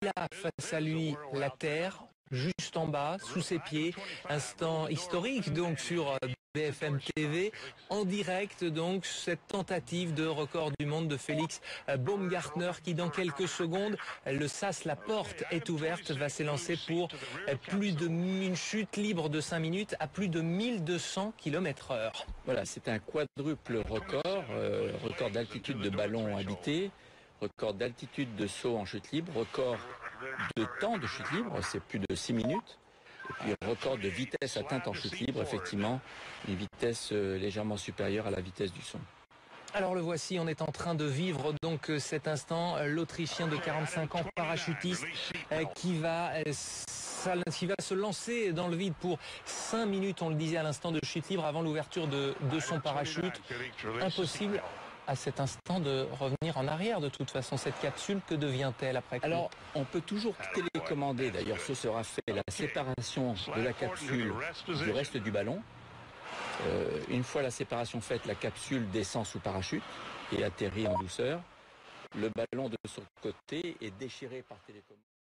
a face à lui la terre, juste en bas, sous ses pieds. Instant historique donc sur BFM TV, en direct donc cette tentative de record du monde de Félix Baumgartner qui dans quelques secondes, le sas, la porte est ouverte, va s'élancer pour une chute libre de 5 minutes à plus de 1200 km/h. Voilà, c'est un quadruple record, record d'altitude de ballon habité, record d'altitude de saut en chute libre, record de temps de chute libre, c'est plus de 6 minutes. Et puis record de vitesse atteinte en chute libre, effectivement, une vitesse légèrement supérieure à la vitesse du son. Alors le voici, on est en train de vivre donc cet instant, l'Autrichien de 45 ans, parachutiste, qui va se lancer dans le vide pour 5 minutes, on le disait à l'instant, de chute libre avant l'ouverture de son parachute. Impossible à cet instant de revenir en arrière de toute façon. Cette capsule, que devient-elle après coup? Alors, on peut toujours télécommander. D'ailleurs, ce sera fait, la séparation de la capsule du reste du ballon. Une fois la séparation faite, la capsule descend sous parachute et atterrit en douceur. Le ballon de son côté est déchiré par télécommande.